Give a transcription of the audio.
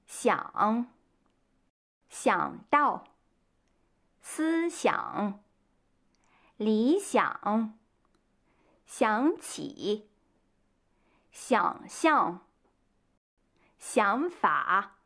想，想到，思想，理想，想起，想象，想法。